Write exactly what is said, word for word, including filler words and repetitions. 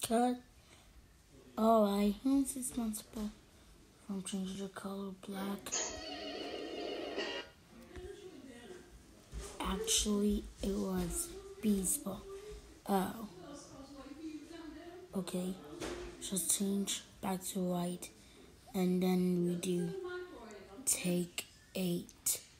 Cut. Alright, who's responsible from changing the color black? Actually, it was baseball. Oh, okay. Just change back to white, and then we do take eight.